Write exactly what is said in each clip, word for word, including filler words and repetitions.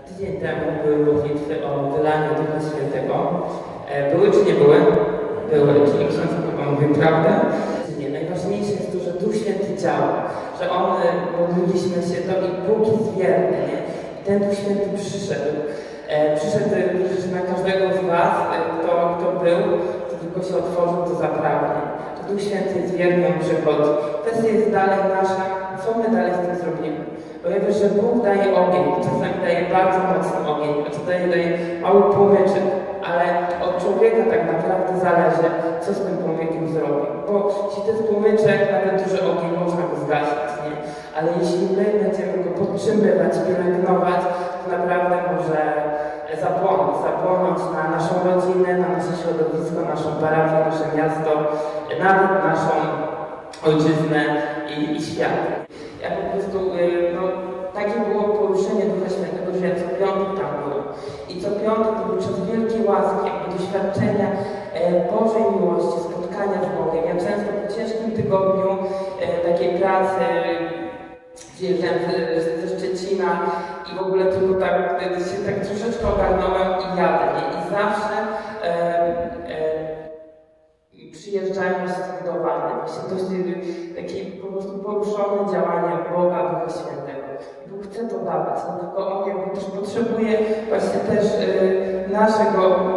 Tydzień temu były modlitwy o wylanie Ducha Świętego. Były czy nie były? Były, czyli ksiądz chyba mówił prawdę. Nie, najważniejsze jest to, że Duch Święty działa, że On, modliliśmy się to i Bóg jest wierny, nie? I ten Duch Święty przyszedł. E, przyszedł przecież na każdego z Was, kto, kto był, to tylko się otworzył, to zapragnie. To Duch Święty jest wierny, On przychodzi. Kwestia jest dalej nasza, co my dalej z tym zrobimy. Bo ja wiem, że Bóg daje ogień, czasami daje bardzo mocny ogień, a czasami daje, daje mały płomyczek, ale od człowieka tak naprawdę zależy, co z tym płomykiem zrobi. Bo jeśli to jest płomyczek, nawet duży ogień, można go zgasić, nie? Ale jeśli my będziemy go podtrzymywać, pielęgnować, to naprawdę może zapłonąć, zapłonąć na naszą rodzinę, na nasze środowisko, naszą parafię, nasze miasto, nawet naszą ojczyznę i, i świat. Ja po prostu, no, takie było poruszenie Ducha Świętego, że ja co piątek tam byłem. I co piątek to był czas wielkiej łaski, jakby doświadczenia e, Bożej miłości, spotkania z Bogiem. Ja często po ciężkim tygodniu e, takiej pracy przyjeżdżałem ze, ze Szczecina i w ogóle tylko tak, się tak troszeczkę ogarnąłem i jadę. Nie? I zawsze e, e, przyjeżdżają zbudowany. Właśnie to jest takie po prostu poruszone działanie Boga, Ducha Świętego. Bóg chce to dawać, no tylko On jakby też potrzebuje właśnie też y, naszego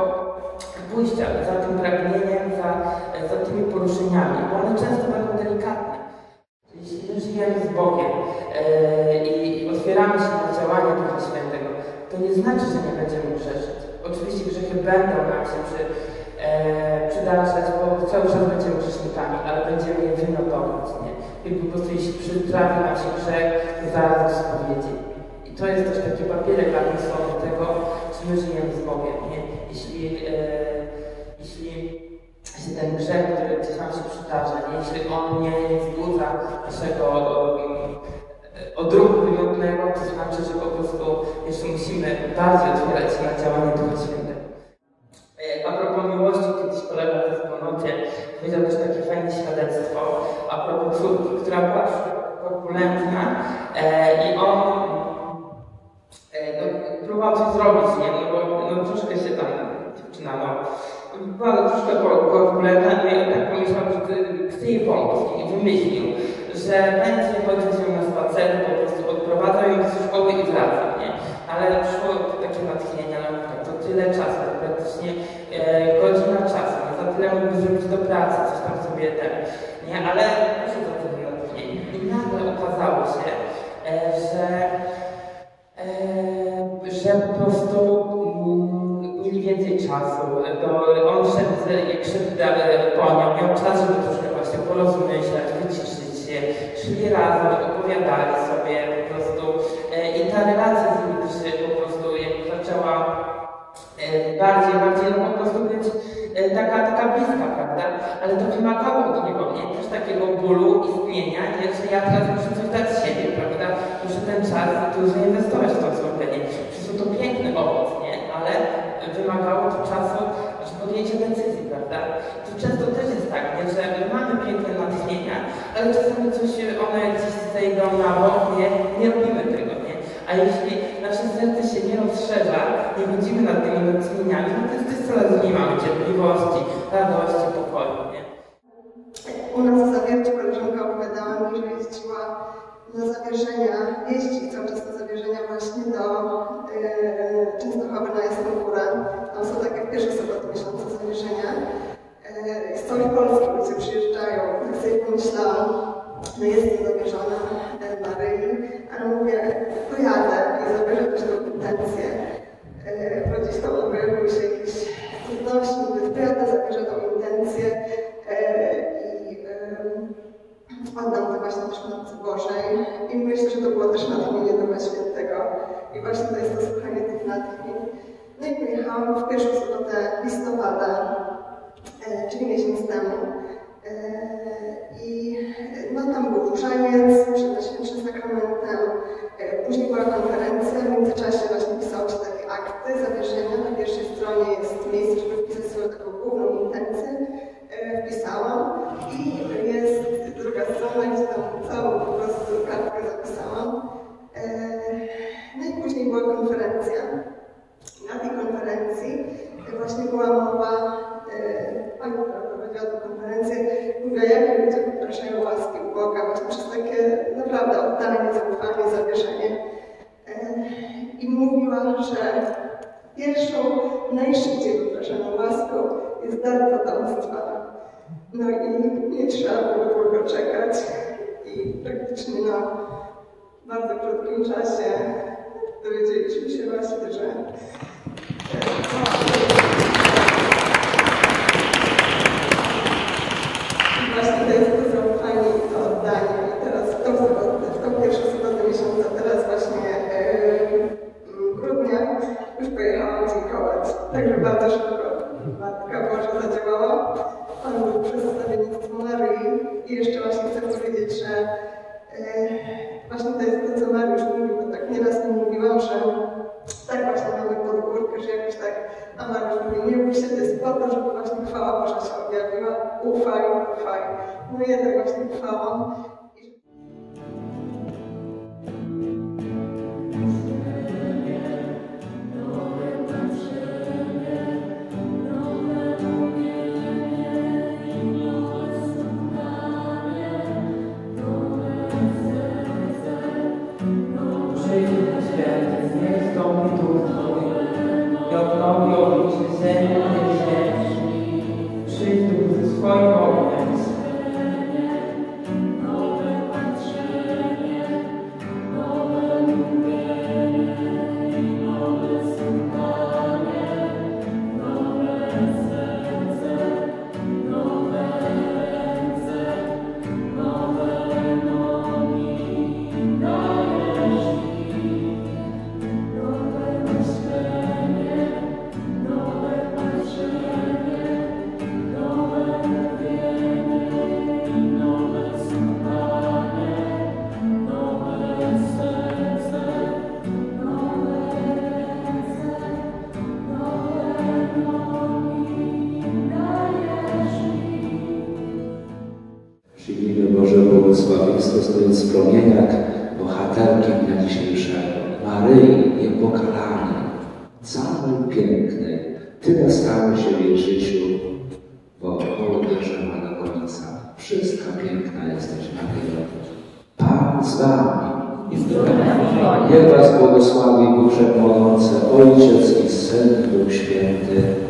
pójścia za tym pragnieniem, za, za tymi poruszeniami, bo one często będą delikatne. Jeśli my żyjemy z Bogiem y, i otwieramy się na działanie Ducha Świętego, to nie znaczy, że nie będziemy grzeszyć. Oczywiście grzechy będą nam się przy E, przydarzać, bo cały czas będziemy grzesznikami, ale będziemy je wymiotować, nie? I po prostu jeśli przytrafi nam się grzech, to zaraz do spowiedzi. I to jest też taki papierek adresowy tego, czy my żyjemy z Bogiem, nie? Jeśli, e, jeśli, jeśli ten grzech, który gdzieś nam się przydarza, nie? Jeśli on nie, nie wzbudza naszego e, odruchu wymiotnego, to znaczy, że po prostu jeszcze musimy bardziej otwierać się na działanie Ducha Świętego. A propos miłości, kiedyś kolega ze wspólnocie powiedział też takie fajne świadectwo a propos córki, która była korpulentna e, i on e, no, próbował coś zrobić, nie? No bo no, troszkę się tam dziewczyna, no, była troszkę korpulentna i tak pomyślał, że chce jej pomóc i wymyślił, że będzie chodził z nią na spacery, po prostu odprowadzał ją do szkoły i wracał, nie? Ale przyszło takie natchnienie, no tak, to tyle czasu, to praktycznie e, godzina czasu, nie? Za tyle mógłby zrobić do pracy, coś tam sobie ten, nie? Ale proszę za tyle natchnienie. I nagle okazało się, e, że, e, że po prostu mm, mieli więcej czasu, to on szedł, jak szedł po nią, miał czas, żeby troszkę właśnie porozmyślać, wyciszyć się, szli razem, opowiadali sobie po prostu e, i ta relacja z nimi też po prostu jakby zaczęła e, bardziej, bardziej no, po prostu być e, taka, taka bliska, prawda? Ale to wymagało od niego, nie? Też takiego bólu, istnienia, nie? Że ja teraz muszę coś dać z siebie, prawda? Muszę ten czas tu zainwestować w to względnie. Przecież to piękny owoc, nie? Ale wymagało to czasu, aż podjęcie decyzji, prawda? To często też jest tak, nie? Że mamy piękne natchnienia, ale czasami coś, one gdzieś zejdą na bok, nie? Nie robimy tego, nie? A jeśli nasze serce się nie rozszerza, nie chodzimy nad tymi natchnieniami, no to jest też coraz mniej mamy cierpliwości, radości, pokoju, nie? U nas w Zawierciu koleżanka opowiadała mi, że jeździła na zawierzenia, jeździ cały czas na zawierzenia właśnie do yy, Częstochowy na Jasną Górę. Tam są takie pierwsze soboty miesiąca zawierzenia. Yy, z całej Polski ludzie przyjeżdżają. Tak sobie pomyślałam, no jestem zawierzona Maryi, ale mówię, pojadę i zabierę też tą intencję. Yy, bo gdzieś tam pojawiły się jakieś trudności, mówię, pojadę, zabierę tą intencję yy, i yy, oddam to właśnie też Matce Bożej i myślę, że to było też natchnienie Ducha Świętego i właśnie to jest to słuchanie tych natchnień. No i pojechałam w pierwszą sobotę listopada, e, czyli miesiąc temu. E, I no, tam był różaniec przed Najświętszym Sakramentem, e, później była konferencja, w międzyczasie właśnie pisało się takie akty, zawierzenia. Na pierwszej stronie jest miejsce, żeby wpisać swoją taką główną intencję. E, wpisałam i jest druga strona, gdzie tam całą po prostu kartkę zapisałam. E, no i później była konferencja. konferencja. Na tej konferencji właśnie była mowa, e, pani, która prowadziła tę konferencję, mówiła, jak ludzie wypraszają łaski u Boga właśnie przez takie naprawdę oddanie, zaufanie, zawierzenie. E, I mówiła, że pierwszą, najszybciej wypraszaną łaską jest dar potomstwa. No i nie trzeba było długo czekać i praktycznie na bardzo krótkim czasie dowiedzieliśmy się właśnie, że właśnie to jest to zaufanie i to oddanie. I teraz w tą sobotę, w tą pierwszą sobotę miesiąca, teraz właśnie yy, grudnia już pojechałam dziękować. Także bardzo szybko Matka Boża zadziałała. Pan był przedstawiennictwo Maryi i jeszcze właśnie chcę powiedzieć, że yy, właśnie to jest to, co Mariusz mówił, bo tak nieraz mi mówiłam, że tak właśnie mamy podgórkę, że jakoś tak, a Mariusz mówi, nie bój się, to jest po to, żeby właśnie chwała Boża się objawiła, ufaj, ufaj. No i ja tak właśnie ufałam. Błogosławieństwo stojąc w promieniach bohaterki dnia dzisiejszego, Maryi Niepokalanej, całej pięknej. Tyle stało się w jej życiu, bo Kołobierze Malagonica. Wszystka piękna jesteś, Maryjo. Pan z wami. Niech was błogosławi Bóg Wszechmogący, Ojciec i Syn i Duch Święty.